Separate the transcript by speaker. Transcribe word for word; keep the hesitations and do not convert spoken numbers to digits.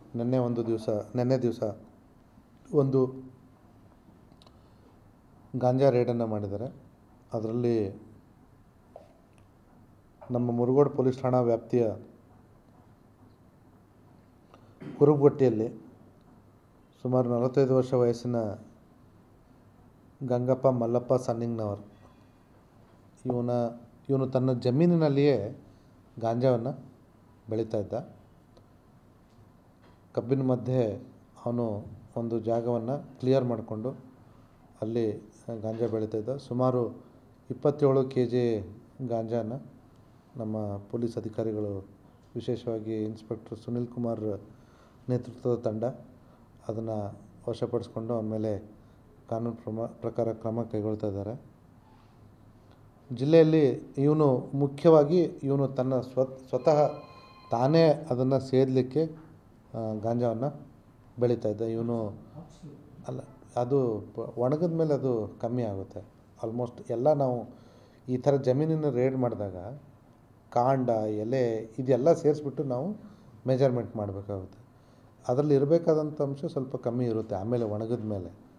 Speaker 1: ನಿನ್ನೆ ಒಂದು ದಿವಸ ನಿನ್ನೆ ದಿವಸ ಒಂದು ಗಾಂಜಾ ರೇಡನ್ನು ಮಾಡಿದ್ದಾರೆ. ಅದರಲ್ಲಿ ನಮ್ಮ ಮುರುಗೋಡು ಪೊಲೀಸ್ ಠಾಣಾ ವ್ಯಾಪ್ತಿಯ ಕುರುಬಗಟ್ಟಿಯಲ್ಲಿ ಸುಮಾರು ನಲವತ್ತೈದು ವರ್ಷ ವಯಸ್ಸಿನ ಗಂಗಪ್ಪ ಮಲ್ಲಪ್ಪ ಸನ್ನಿಂಗ್ನವರು ಇವನ ಇವನು ತನ್ನ ಜಮೀನಿನಲ್ಲಿಯೇ ಗಾಂಜಾವನ್ನು ಬೆಳೀತಾ ಇದ್ದ. ಕಬ್ಬಿನ ಮಧ್ಯೆ ಅವನು ಒಂದು ಜಾಗವನ್ನು ಕ್ಲಿಯರ್ ಮಾಡಿಕೊಂಡು ಅಲ್ಲಿ ಗಾಂಜಾ ಬೆಳೀತಾ ಇದ್ದ. ಸುಮಾರು ಇಪ್ಪತ್ತೇಳು ಕೆ ಜಿ ಗಾಂಜಾನ ನಮ್ಮ ಪೊಲೀಸ್ ಅಧಿಕಾರಿಗಳು, ವಿಶೇಷವಾಗಿ ಇನ್ಸ್ಪೆಕ್ಟರ್ ಸುನಿಲ್ ಕುಮಾರ್ ನೇತೃತ್ವದ ತಂಡ ಅದನ್ನು ವಶಪಡಿಸ್ಕೊಂಡು ಅವನ ಮೇಲೆ ಕಾನೂನು ಕ್ರಮ ಪ್ರಕಾರ ಕ್ರಮ ಕೈಗೊಳ್ತಾ ಇದ್ದಾರೆ. ಜಿಲ್ಲೆಯಲ್ಲಿ ಇವನು ಮುಖ್ಯವಾಗಿ ಇವನು ತನ್ನ ಸ್ವ ಸ್ವತಃ ತಾನೇ ಅದನ್ನು ಸೇದಲಿಕ್ಕೆ ಗಾಂಜಾವನ್ನು ಬೆಳೀತಾ ಇದ್ದ. ಇವನು ಅಲ್ಲ, ಅದು ಒಣಗಿದ ಮೇಲೆ ಅದು ಕಮ್ಮಿ ಆಗುತ್ತೆ. ಆಲ್ಮೋಸ್ಟ್ ಎಲ್ಲ ನಾವು ಈ ಥರ ಜಮೀನಿನ ರೇಡ್ ಮಾಡಿದಾಗ ಕಾಂಡ, ಎಲೆ ಇದೆಲ್ಲ ಸೇರಿಸ್ಬಿಟ್ಟು ನಾವು ಮೆಜರ್ಮೆಂಟ್ ಮಾಡಬೇಕಾಗುತ್ತೆ. ಅದರಲ್ಲಿ ಇರಬೇಕಾದಂಥ ಅಂಶ ಸ್ವಲ್ಪ ಕಮ್ಮಿ ಇರುತ್ತೆ ಆಮೇಲೆ ಒಣಗಿದ ಮೇಲೆ.